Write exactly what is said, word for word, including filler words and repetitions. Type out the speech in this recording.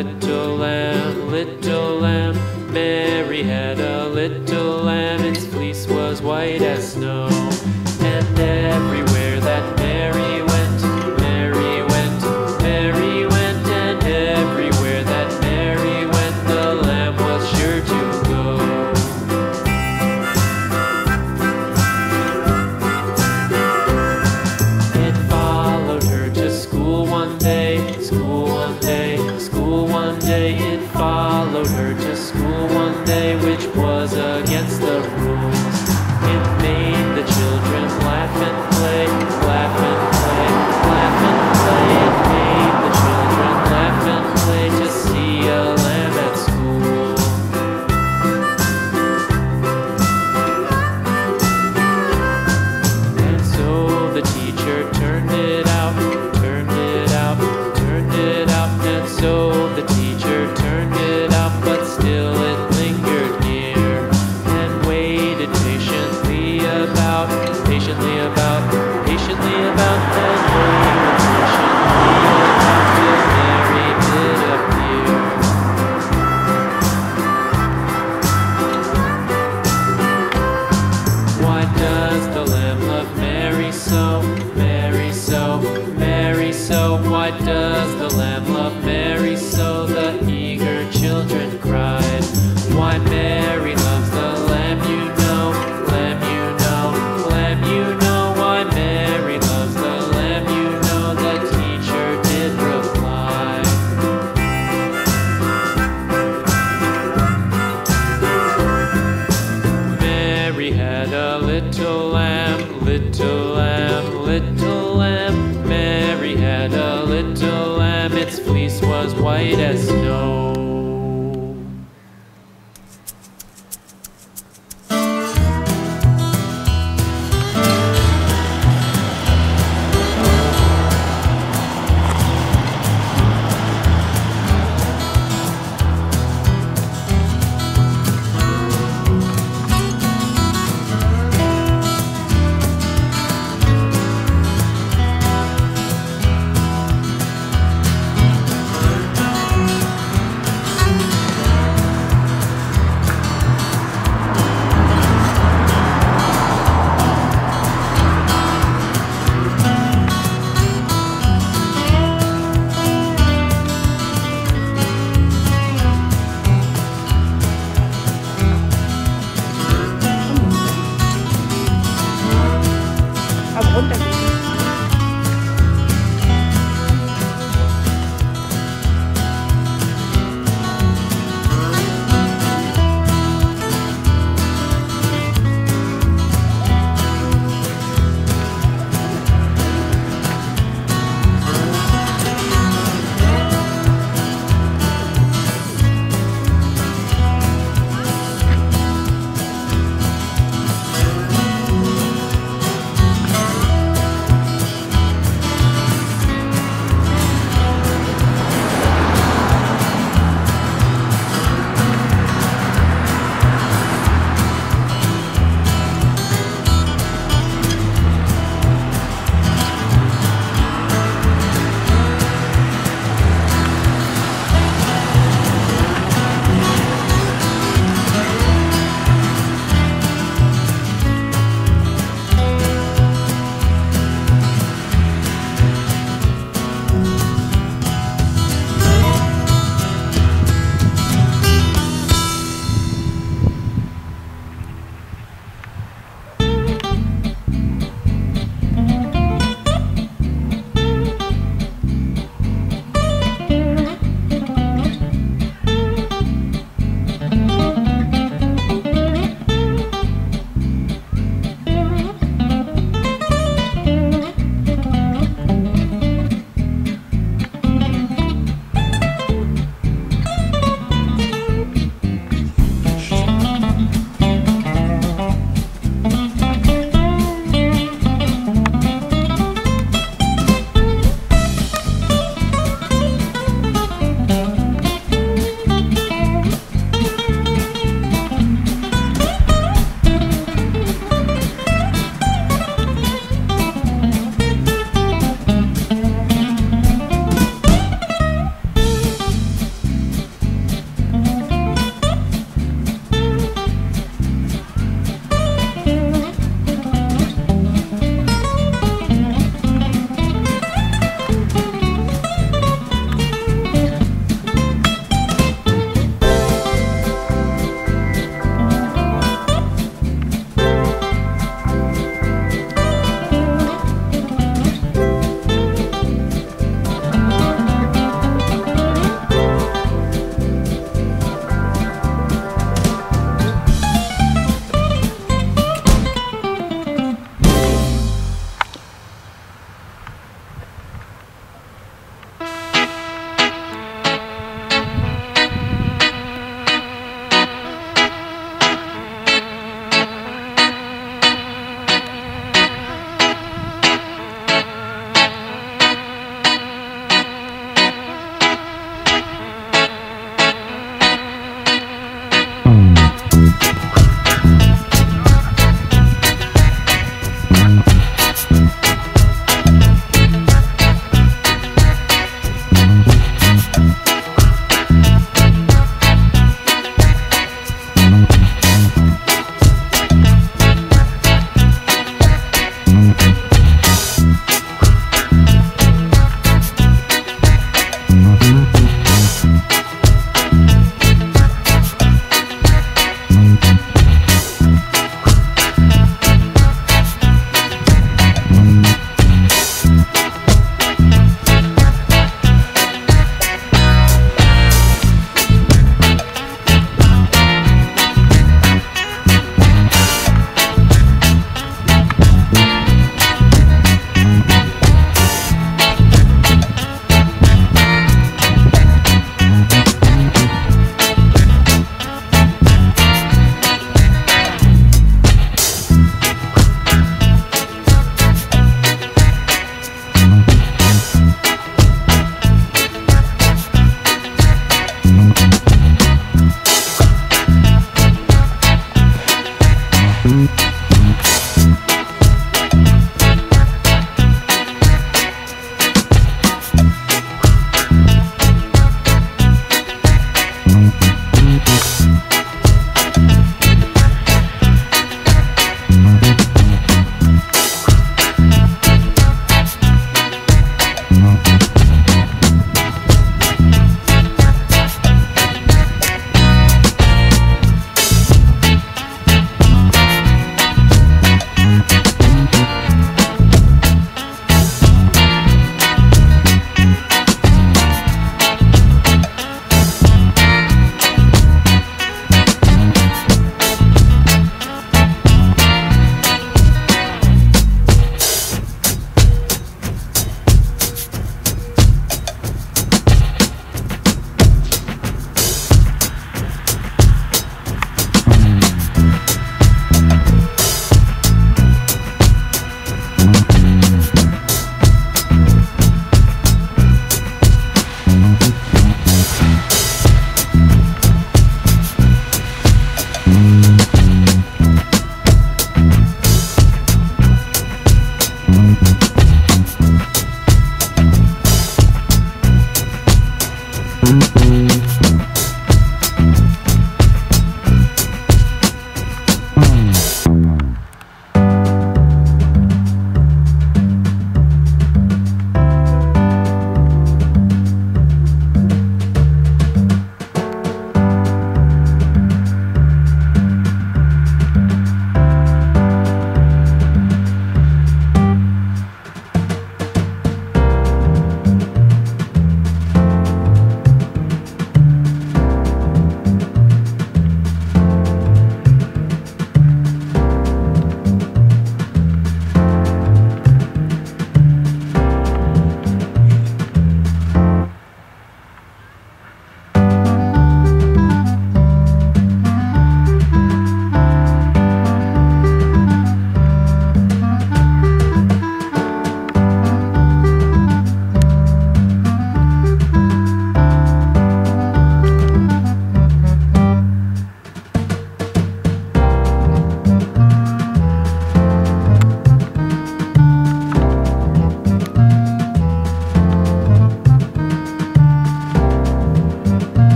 little lamb, little lamb. Mary had a little lamb, its fleece was white as snow. And everywhere that Mary went, Mary went, Mary went, and everywhere that Mary went, the lamb was sure to go. It followed her to school one day, school one day, school one day. It followed her to school one day, which was against the rules. It made the children laugh and play, laugh and play, laugh and play. It made the children laugh and play to see a lamb at school. And so the teacher turned it out, turned it out, turned it out. And so the teacher turned it out, but still it lingered near and waited patiently about, patiently about, patiently about, and waited patiently about till Mary did appear. Why does the lamb love Mary so, Mary so, Mary so? Why does the lamb love Mary so? The eager children cried. Why Mary loves the lamb, you know, lamb, you know, lamb, you know. Why Mary loves the lamb, you know, the teacher did reply. Mary had a little lamb, little lamb, little lamb. Mary had a little lamb, its fleece was white as snow.